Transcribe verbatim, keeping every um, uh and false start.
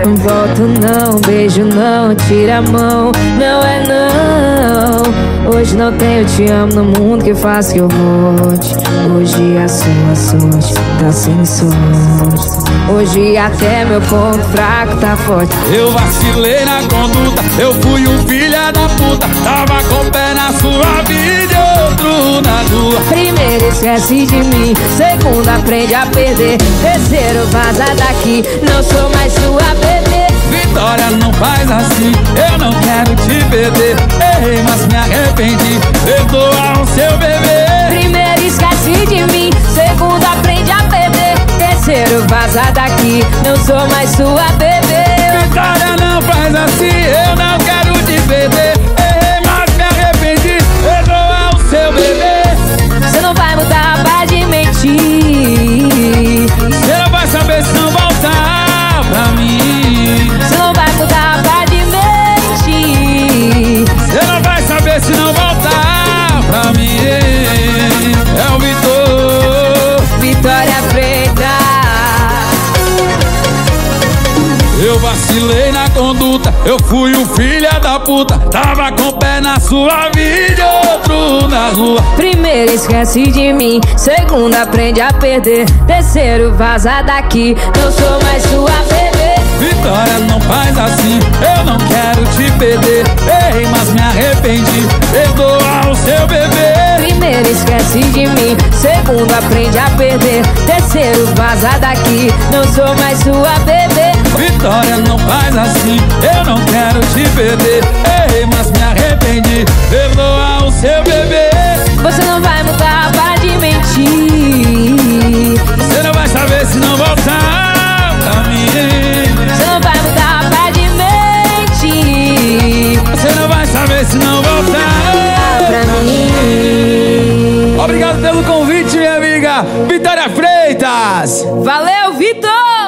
Volto não, beijo não, tira a mão. Não é não. Hoje não tenho te amo no mundo que faz que eu volte. Hoje a sua sorte tá sem sorte. Hoje até meu ponto fraco tá forte. Eu vacilei na conduta, eu fui um filha da puta. Tava com o pé na sua vida e outro na rua. Primeiro esquece de mim, segundo aprende a perder, terceiro vaza daqui, não sou mais sua bebê. Vitória, não faz assim, eu não quero te perder. Errei, mas me arrependi, perdoa o seu bebê. Primeiro esquece de mim, segundo aprende a perder, terceiro vaza daqui, não sou mais sua bebê. Vitória, não faz assim, eu não quero te perder. Errei, mas me arrependi, perdoa o seu bebê. Você não vai mudar, para de mentir. Você não vai saber se não voltar pra mim. Você não vai mudar, para de mentir. Você não vai saber se não voltar pra mim. É o Vitor, Vitória Freitas. eu vacilei na conduta, eu fui o filha da puta. Tava com o pé na sua vida e outro na rua. Primeiro esquece de mim, segundo aprende a perder, terceiro vaza daqui, não sou mais sua bebê. Vitória, não faz assim, eu não quero te perder. Errei, mas me arrependi, perdoa o seu bebê. Primeiro esquece de mim, segundo aprende a perder, terceiro vaza daqui, não sou mais sua bebê. Vitória, não faz assim, eu não quero te perder. Errei, mas me arrependi, perdoa o seu bebê. Você não vai mudar, para de mentir. Você não vai saber se não voltar pra mim. Você não vai mudar, para de mentir. Você não vai saber se não voltar Pra mim. Obrigado pelo convite, minha amiga Vitória Freitas. Valeu, Vitor!